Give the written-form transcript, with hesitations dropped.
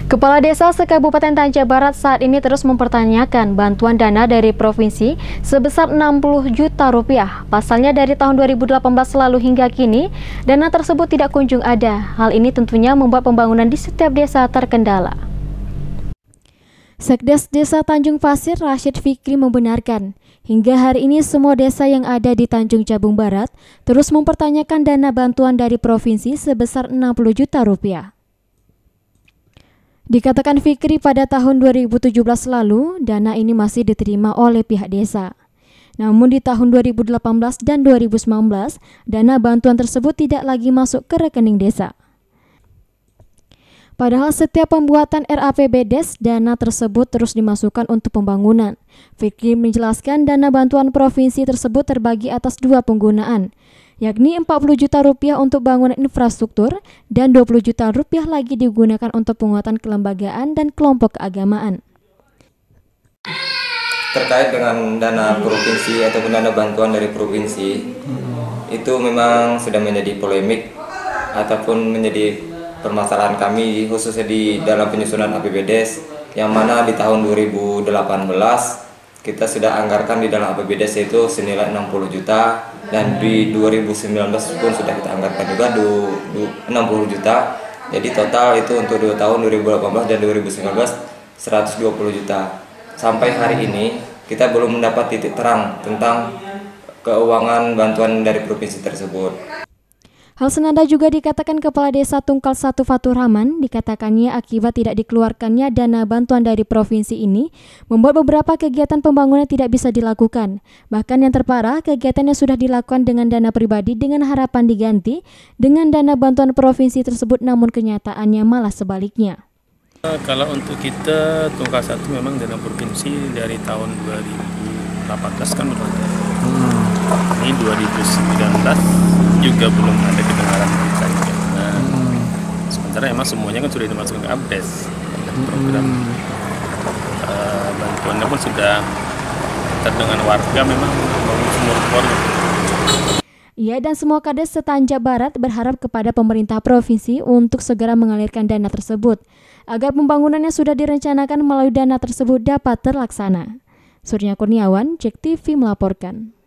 Kepala Desa se-Kabupaten Tanja Barat saat ini terus mempertanyakan bantuan dana dari provinsi sebesar 60 juta rupiah. Pasalnya dari tahun 2018 lalu hingga kini, dana tersebut tidak kunjung ada. Hal ini tentunya membuat pembangunan di setiap desa terkendala. Sekdes Desa Tanjung Pasir Rashid Fikri membenarkan, hingga hari ini semua desa yang ada di Tanjung Jabung Barat terus mempertanyakan dana bantuan dari provinsi sebesar 60 juta rupiah. Dikatakan Fikri pada tahun 2017 lalu, dana ini masih diterima oleh pihak desa. Namun di tahun 2018 dan 2019, dana bantuan tersebut tidak lagi masuk ke rekening desa. Padahal setiap pembuatan RAPBDes, dana tersebut terus dimasukkan untuk pembangunan. Fikri menjelaskan dana bantuan provinsi tersebut terbagi atas dua penggunaan, yakni 40 juta rupiah untuk bangunan infrastruktur dan 20 juta rupiah lagi digunakan untuk penguatan kelembagaan dan kelompok keagamaan. Terkait dengan dana provinsi ataupun dana bantuan dari provinsi, itu memang sudah menjadi polemik ataupun menjadi permasalahan kami khususnya di dalam penyusunan APBDes, yang mana di tahun 2018 kita sudah anggarkan di dalam APBDes itu senilai 60 juta dan di 2019 pun sudah kita anggarkan juga 60 juta. Jadi total itu untuk 2 tahun 2018 dan 2019 120 juta. Sampai hari ini kita belum mendapat titik terang tentang keuangan bantuan dari provinsi tersebut. Hal senada juga dikatakan Kepala Desa Tungkal 1 Fatur Rahman. Dikatakannya akibat tidak dikeluarkannya dana bantuan dari provinsi ini membuat beberapa kegiatan pembangunan tidak bisa dilakukan. Bahkan yang terparah, kegiatannya sudah dilakukan dengan dana pribadi dengan harapan diganti dengan dana bantuan provinsi tersebut, namun kenyataannya malah sebaliknya. Kalau untuk kita Tungkal 1 memang dana provinsi dari tahun 2018 kan belum ada. Ini 2019 juga belum ada kedengaran berita juga. Nah, sementara emang semuanya kan sudah dimasukkan ke APBDes. Program bantuannya pun sudah terdengar warga memang sumur bor. Ia dan semua kades se-Tanja Barat berharap kepada pemerintah provinsi untuk segera mengalirkan dana tersebut agar pembangunannya sudah direncanakan melalui dana tersebut dapat terlaksana. Surya Kurniawan, JEK TV melaporkan.